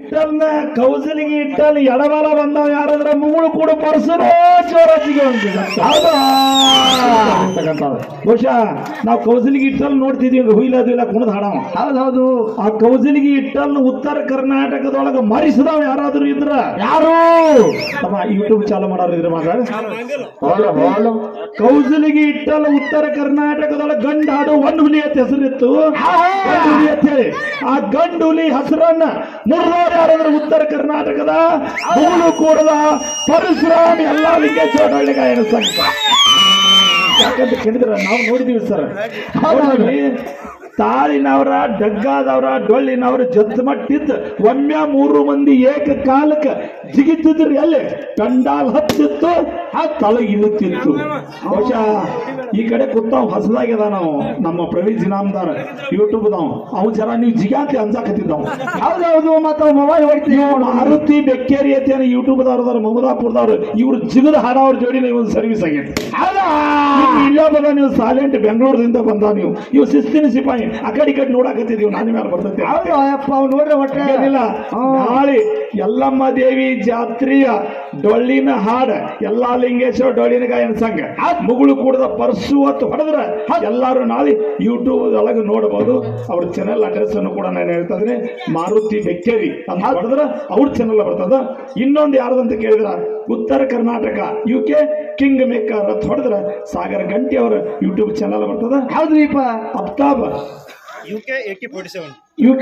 ಇಟ್ಟಲ್ನ ಕೌಸಲಿಗೆ ಇಟ್ಟಲ್ ಎಡಬಲ ಬಂದವ ಯಾರಾದ್ರ ಮುಗುಳು ಕೂಡ ಪರಸರೋ ಚೋರಾಜಿಗೆ ಬಹುಶಃ ನಾವು ಕೌಸಲಿಗೆ ಇಟ್ಟಲ್ ನೋಡ್ತಿದೀವಿ ಹುಯಿಲ್ಲ ಕುಣದ್ ಹಾಡವ. ಹೌದು. ಆ ಕೌಸಲಿಗೆ ಇಟ್ಟಲ್ ಉತ್ತರ ಕರ್ನಾಟಕದೊಳಗ ಮರಿಸಿದವ ಯಾರಾದ್ರೂ ಇದ್ರ ಯಾರು ಯೂಟ್ಯೂಬ್ ಚಾಲು ಮಾಡೋರು ಇದ್ರ ಮಾತ್ರ ಕೌಸಲಿಗೆ ಇಟ್ಟಲ್ ಉತ್ತರ ಕರ್ನಾಟಕದೊಳಗ ಗಂಡ ಹಾಡು ಒಂದು ಹುಲಿ ಅಂತ ಹೆಸರಿತ್ತು. ಆ ಗಂಡು ಹುಲಿ ಹೆಸರನ್ನ ಮುರಿದವರು ಯಾರಾದ್ರೂ ಉತ್ತರ ಕರ್ನಾಟಕದ ಮುಗುಳು ಕೂಡದ ಪರಶುರಾಮ್ ಎಲ್ಲ ಲಿಂಗೇಶ್ವರ ಗಾಯನ ಸಂಘ. ಯಾಕಂತ ಕೇಳಿದ್ರ ನಾವು ನೋಡಿದೀವಿ ಸರ್. ತಾಳಿನವರ ಡಗ್ಗಾದವರ ಡೊಳ್ಳಿನವರ ಜತ್ ಮಟ್ಟಿದ್ದು ಒಮ್ಮೆ 3 ಮಂದಿ ಏಕ ಕಾಲಕ್ಕ ಜಿಗಿತಿದ್ರು. ಎಲ್ಲಿ ಕಂಡಾಲ್ ಹತ್ತಿತ್ತು ಆ ತಲೆ ಇಳುತ್ತಿತ್ತು. ಬಹುಶಃ ಈ ಕಡೆ ಕೂತಾವ್ ಹಸದಾಗ್ಯದ ನಾವು ನಮ್ಮ ಪ್ರವೀಣ್ ಜಿನಾಮ್ದಾರ್ ಯೂಟ್ಯೂಬ್ದವ್ ಅವ್ ಜರ ನೀವು ಜಿಗಾತಿ ಅನ್ಸಾಕತ್ತಿದ್ದವ್. ಹೌದೌದು. ಮತ್ತ ಮೊಬೈಲ್ ಹೊಡಿತೀವಿ ಮಾರುತಿ ಬೆಕ್ಕೇರಿ ಅಂತ ಯೂಟ್ಯೂಬ್ದವ್ರದಾರ ಮಮದಾಪುರದವ್ರು ಇವ್ರು ಜಿಗದ ಹಾಡವ್ರ ಜೋಡಿ ನೀವು ಸರ್ವಿಸ್ ಆಗೈತಿ. ಇಲ್ಲ ಬದ ನೀವು ಸಾಲೆಂಟ್ ಬೆಂಗಳೂರದಿಂದ ಬಂದ ನೀವು ಇವ್ ಶಿಸ್ತಿನ ಸಿಪಾಯಿ ಆ ಕಡೆ ನೋಡಾಕತ್ತಿದೀವಿ. ನಾನು ಮೇಲೆ ಬರ್ತೈತೆ ನೋಡ್ರಿ ಹೊಟ್ಟೆ ಏನಿಲ್ಲ. ನಾಳೆ ಯಲ್ಲಮ್ಮ ದೇವಿ ಜಾತ್ರೆಯ ಡೊಳ್ಳಿನ ಹಾಡ ಎಲ್ಲಾ ಲಿಂಗೇಶ್ವರ ಡೊಳ್ಳಿನ ಗಾಯನ ಸಂಘ ಮುಗುಳು ಕೂಡದ ಪರ್ಸು ಹೊತ್ತು ಹೊಡೆದ್ರ ಎಲ್ಲಾರು ನಾಳೆ ಯೂಟ್ಯೂಬ್ ಒಳಗೆ ನೋಡಬಹುದು. ಅವ್ರ ಚಾನೆಲ್ ಅಡ್ರೆಸ್ ಅನ್ನು ಕೂಡ ನಾನು ಹೇಳ್ತಾ ಇದ್ದೀನಿ. ಮಾರುತಿ ಬೆಕ್ಕೇರಿ ಅಂತ ಹೊಡೆದ್ರ ಅವ್ರ ಚಾನೆಲ್ ಬರ್ತದ. ಇನ್ನೊಂದು ಯಾರ್ದಂತ ಕೇಳಿದ್ರ ಉತ್ತರ ಕರ್ನಾಟಕ UK ಕಿಂಗ್ ಮೇಕರ್ ಅಂತ ಹೊಡೆದ್ರ ಸಾಗರ ಗಂಟಿ ಅವರ ಯೂಟ್ಯೂಬ್ ಚಾನೆಲ್ ಬರ್ತದ. ಹೌದ್ರಿಪ್ಪ. Aftab UK AK47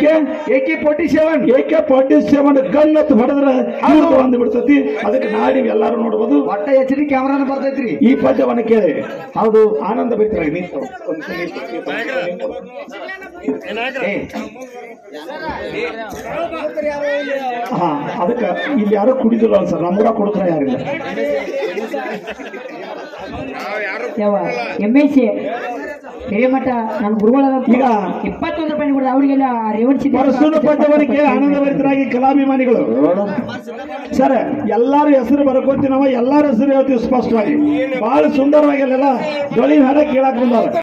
AK47 gun ಅಂತ ಹೊಡೆದ್ರ ಬಂದು ಬಿಡ್ತತಿ. ಅದಕ್ಕೆ ನಾಡಿ ಎಲ್ಲಾರು ನೋಡ್ಬೋದು. ಒಟ್ಟ HD ಕ್ಯಾಮ್ರಾನ ಬರ್ತೈತ್ರಿ. ಈ ಪದ್ಯವನ್ನ ಕೇಳಿ ಹೌದು ಆನಂದ ಬೈತಾರೆ. ಹಾ ಅದಕ್ಕ ಇಲ್ಲಿ ಯಾರು ಕುಡಿದಿಲ್ಲ ಸರ್. ನಮ್ಮೂರ ಕೊಡ್ತಾರ ಯಾರಿಲ್ಲ. MSc ಹಿರೇಮಠ ನನ್ನ ಗುರುಗಳ ಈಗ 21 ರೂಪಾಯಿ ಕೊಡ ಅವರಿಗೆಲ್ಲ ರೇವಣಿಸಿ ಪದ್ಯವನಿಗೆ ಆನಂದ ಭರಿತರಾಗಿ ಕಲಾಭಿಮಾನಿಗಳು ಸರ್ ಎಲ್ಲಾರು ಹೆಸರು ಬರ್ಕೋತೀವಿ. ನಾವು ಎಲ್ಲಾರ ಹೆಸರು ಹೇಳ್ತೀವಿ ಸ್ಪಷ್ಟವಾಗಿ. ಬಹಳ ಸುಂದರವಾಗಿ ಅಲ್ಲೆಲ್ಲ ಡೊಳ್ಳಿ ಹಾಡ ಕೇಳಕ್ ಬಂದವ್ರ.